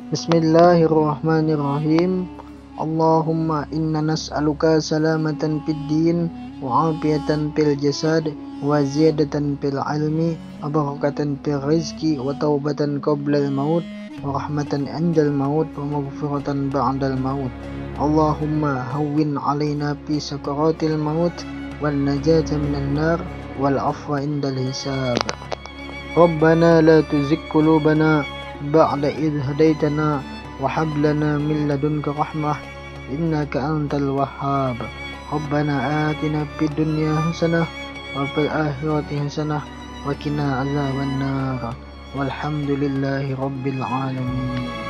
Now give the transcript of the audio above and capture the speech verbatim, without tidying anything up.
Bismillahirrahmanirrahim. Allahumma inna nas'aluka salamatan fid din wa afiyatan fil jasad wa ziyadatan fil ilmi wa barakatan fil rizqi wa taubatan qabla al maut wa rahmatan indal maut wa maghfiratan ba'dal maut. Allahumma hawwin alaina fi sakaratil maut wan najata minan nar wal afwa indal hisab. Rabbana la tuzigh qulubana ba'da idh hadaitana wa hab lana min ladunka rahmah innaka antal wahhab. Rabbana atina fid dunya hasanah wa fil akhirati hasanah wa qina adzaban nar. Walhamdulillahi rabbil alamin.